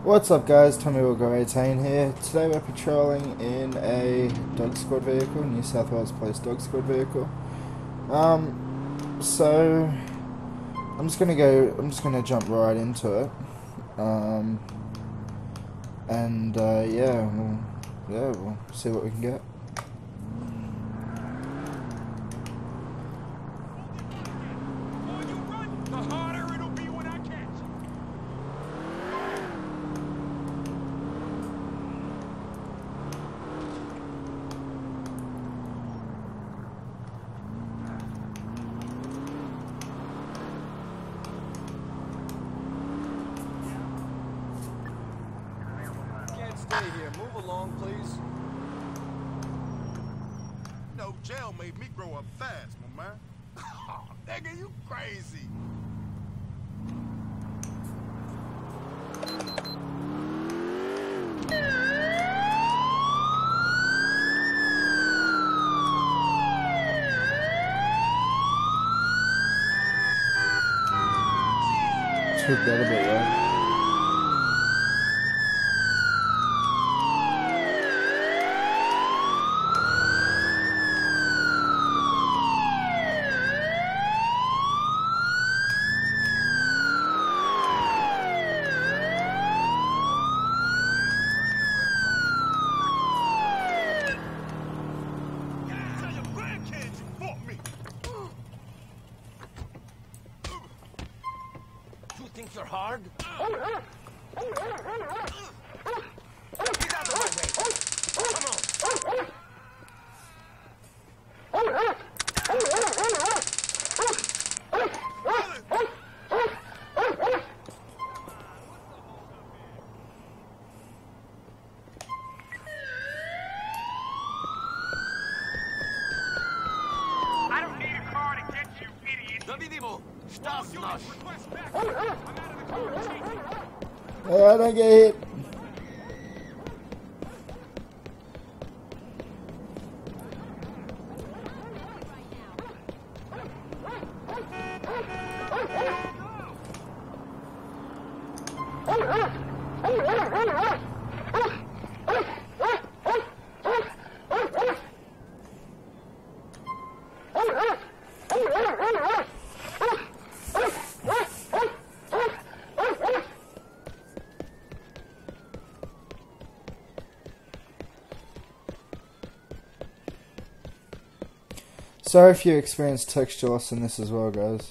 What's up guys, Tommy Wilgo 18 here. Today we're patrolling in a dog squad vehicle, New South Wales Police dog squad vehicle. So I'm just gonna jump right into it. We'll see what we can get. Stay here. Move along, please. No, jail made me grow up fast, my man. Oh, nigga, you crazy. Took that a bit, right? Think you're hard? Get out of my way. Come on. I don't need a car to get you, idiot. Завидимо. Штраф наш. I don't get hit. Sorry if you experience texture loss in this as well, guys.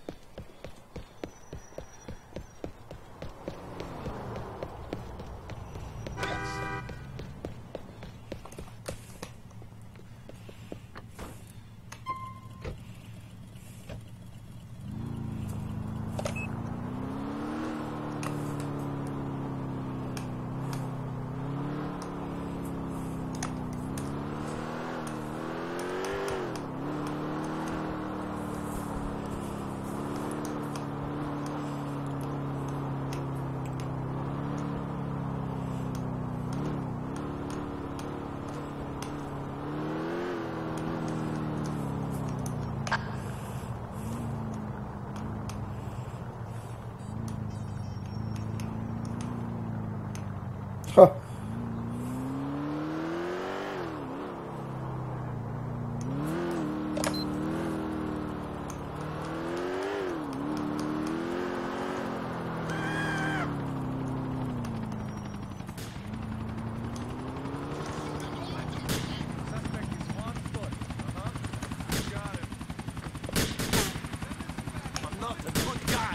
Huh. I'm not a good guy.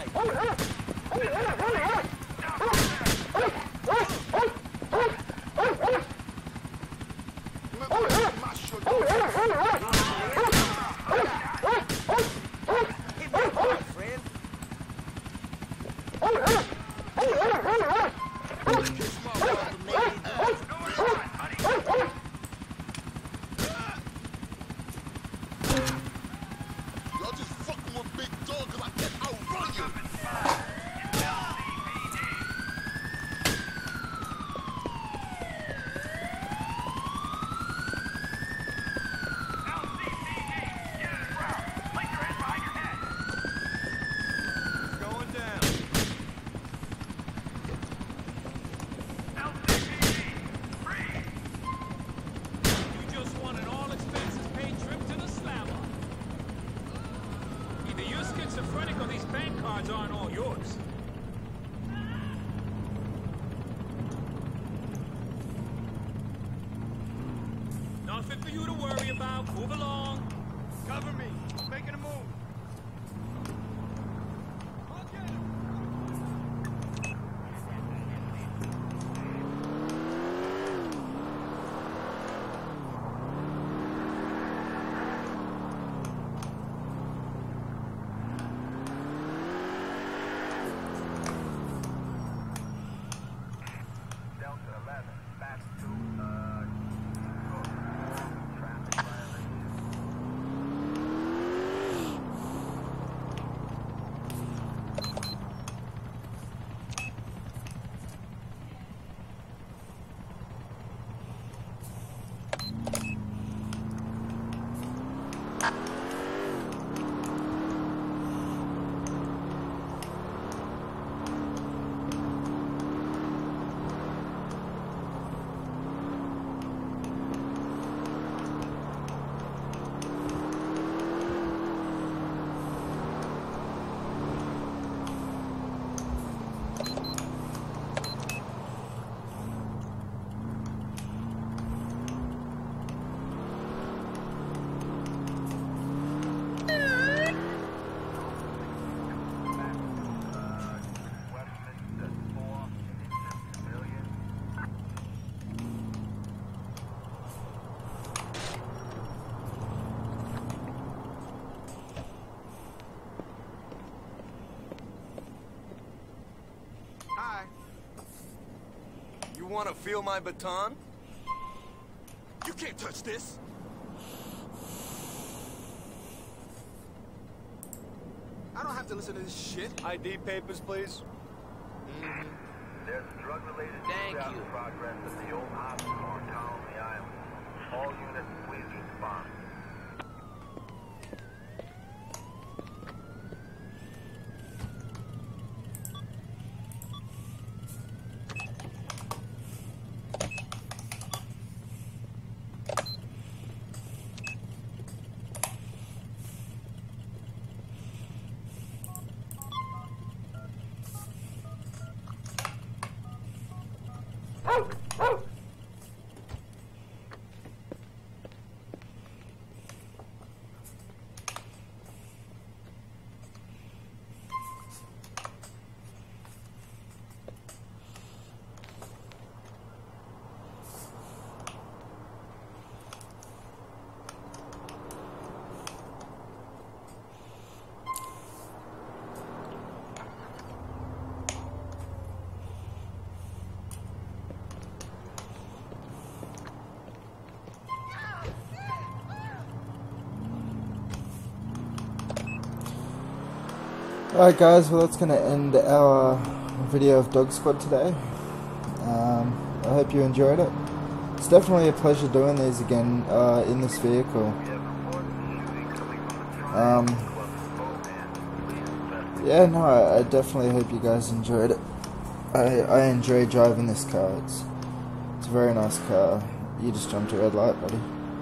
Y'all just fucking with big dog cause I can outrun you. Nothing for you to worry about. Move along. Cover me. I'm making a move. Hi. You want to feel my baton? You can't touch this. I don't have to listen to this shit. ID papers, please. There's drug-related Thank shootout you. in progress at the old hospital on Colony Island. All units, please respond. Alright guys, well that's going to end our video of Dog Squad today. I hope you enjoyed it. It's definitely a pleasure doing these again in this vehicle. Yeah, no, I definitely hope you guys enjoyed it. I enjoy driving this car. It's a very nice car. You just jumped a red light, buddy.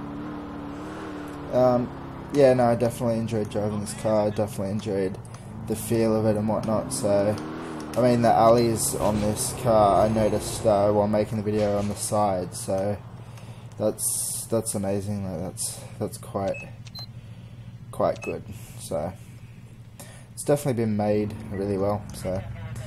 Yeah, no, I definitely enjoyed driving this car. I definitely enjoyed the feel of it and whatnot. So, I mean, the alleys on this car I noticed while making the video on the side. So, that's amazing. Like, that's quite good. So, it's definitely been made really well. So,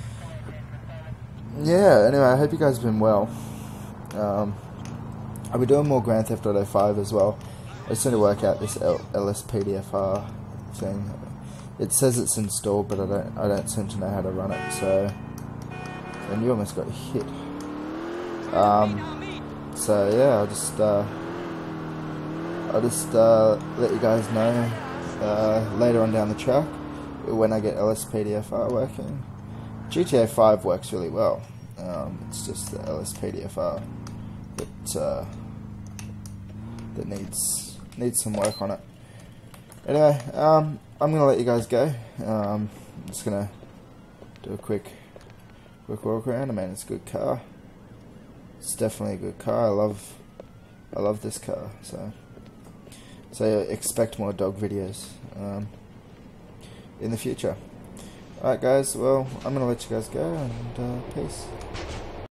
yeah. Anyway, I hope you guys have been well. I'll be doing more Grand Theft Auto 5 as well. I just need to work out this LSPDFR thing. It says it's installed, but I don't seem to know how to run it. So, and you almost got hit. So yeah, I'll just let you guys know later on down the track when I get LSPDFR working. GTA 5 works really well. It's just the LSPDFR that needs some work on it. Anyway, I'm gonna let you guys go. I'm just gonna do a quick walk around. I mean, it's a good car. It's definitely a good car. I love this car. So expect more dog videos in the future. Alright guys, well, I'm gonna let you guys go, and peace.